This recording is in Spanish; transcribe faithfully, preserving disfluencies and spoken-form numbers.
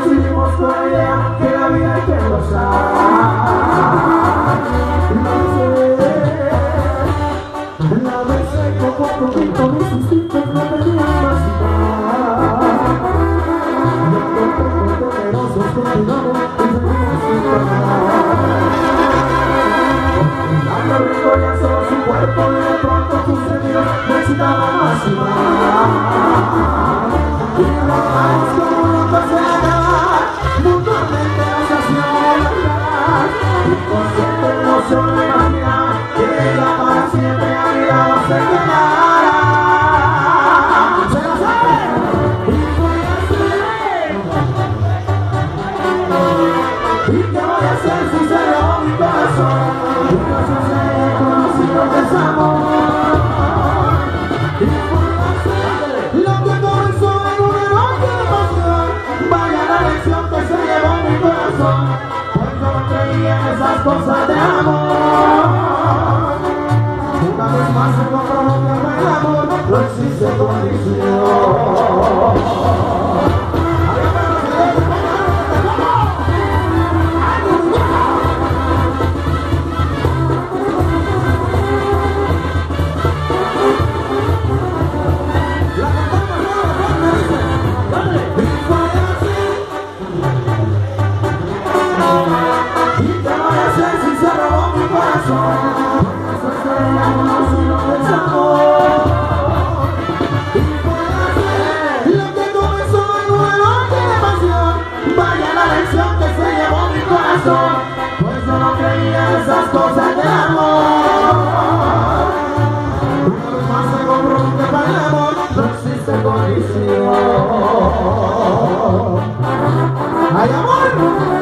seguimos con la idea que la vida hay que gozar. La besé como poquito, mis instintos no tenían más igual. Y entonces con temerosos continuamos y seguimos sin parar. La rico ya solo su cuerpo y de pronto tus sentidos me excitaban más y más. Y nos vamos como locos de acabar, mutuamente nos hacíamos llorar. Inconsciente no se lo imaginaba que ella para siempre a mi lado se quedara. ¿Se lo sabe? Y fue así. ¿Y qué voy a hacer si se robó mi corazón? Y no sé si he conocido el desamor. Y fue así. Lo que comenzó en una noche de pasión, vaya la lección que se llevó mi corazón. Pues yo no creía en esas cosas de amor. Una vez más se comprobó que para el amor no existe condición. Pues yo no creía en esas cosas de amor. Una vez más se comprobó que para el amor no existe condición. ¡Hay amor!